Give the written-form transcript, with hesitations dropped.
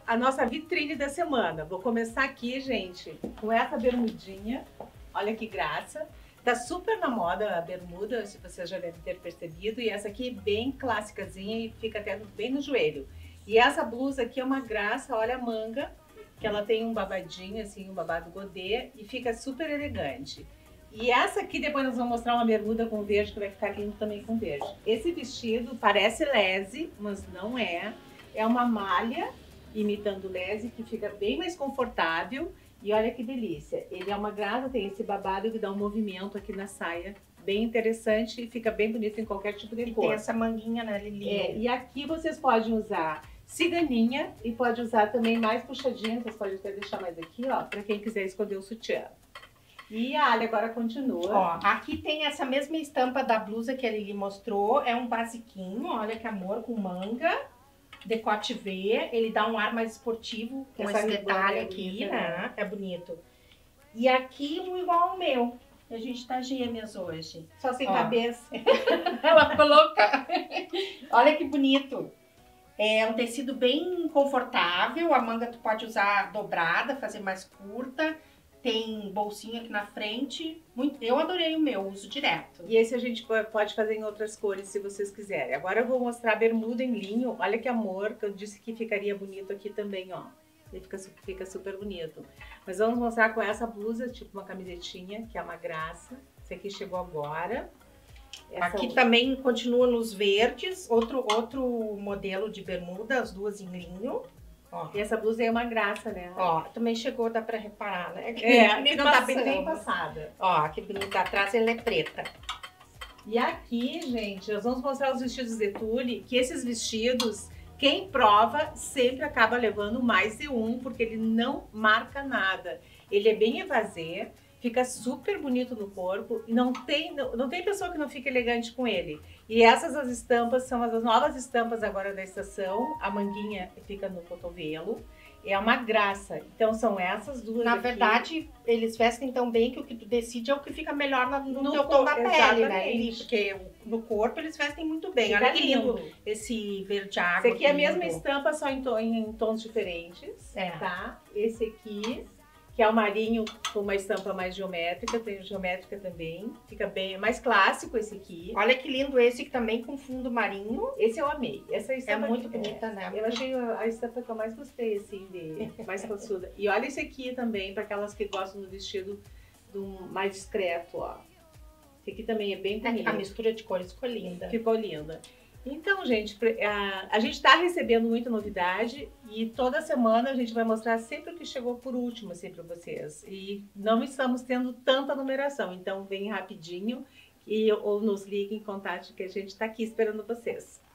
a nossa vitrine da semana. Vou começar aqui, gente, com essa bermudinha. Olha que graça. Tá super na moda a bermuda, se vocês já devem ter percebido. E essa aqui bem clássicazinha e fica até bem no joelho. E essa blusa aqui é uma graça, olha a manga, que ela tem um babadinho, assim, um babado godê e fica super elegante. E essa aqui, depois nós vamos mostrar uma bermuda com verde, que vai ficar lindo também com verde. Esse vestido parece lese, mas não é. É uma malha imitando lese, que fica bem mais confortável. E olha que delícia. Ele é uma graça, tem esse babado que dá um movimento aqui na saia. Bem interessante e fica bem bonito em qualquer tipo de cor. E tem essa manguinha, né, Lili? E aqui vocês podem usar ciganinha e pode usar também mais puxadinha. Vocês podem até deixar mais aqui, ó, para quem quiser esconder o sutiã. E a Ali agora continua. Ó, aqui tem essa mesma estampa da blusa que a Lili mostrou. É um basiquinho, olha que amor, com manga, decote V. Ele dá um ar mais esportivo com esse detalhe aqui, né? É bonito. E aqui um igual ao meu. A gente tá gêmeas hoje. Só sem cabeça. Ela ficou louca. Olha que bonito. É um tecido bem confortável. A manga tu pode usar dobrada, fazer mais curta. Tem bolsinha aqui na frente. Eu adorei o meu, uso direto. E esse a gente pode fazer em outras cores, se vocês quiserem. Agora eu vou mostrar a bermuda em linho. Olha que amor, que eu disse que ficaria bonito aqui também, ó. Ele fica super bonito. Mas vamos mostrar com essa blusa, tipo uma camisetinha, que é uma graça. Esse aqui chegou agora. Aqui também continua nos verdes, outro modelo de bermuda, as duas em linho. Ó. E essa blusa é uma graça, né? Ó, também chegou, dá pra reparar, né? Que não tá bem passada. Ó, que bonita, atrás ela é preta. E aqui, gente, nós vamos mostrar os vestidos de tule, que esses vestidos, quem prova sempre acaba levando mais de um, porque ele não marca nada. Ele é bem evasê, fica super bonito no corpo e não tem pessoa que não fique elegante com ele. E essas as estampas são as novas estampas agora da estação. A manguinha fica no cotovelo. É uma graça. Então são essas duas. Na aqui. Verdade, eles vestem tão bem que o que tu decide é o que fica melhor no teu tom da pele, né? Porque no corpo eles vestem muito bem. Fica olha que lindo, lindo esse verde água. Esse aqui é a mesma estampa, só em tons diferentes. É. Tá? Esse aqui, que é o marinho com uma estampa mais geométrica, tem geométrica também. Fica bem mais clássico esse aqui. Olha que lindo esse que também com fundo marinho. Esse eu amei. Essa estampa é muito bonita, né? Eu achei a estampa que eu mais gostei, assim, mais classuda. E olha esse aqui também, para aquelas que gostam do vestido mais discreto, ó. Esse aqui também é bem bonito. A mistura de cores ficou linda. Ficou linda. Então, gente, a gente está recebendo muita novidade e toda semana a gente vai mostrar sempre o que chegou por último, assim, para vocês. E não estamos tendo tanta numeração, então vem rapidinho ou nos liguem, contate que a gente está aqui esperando vocês.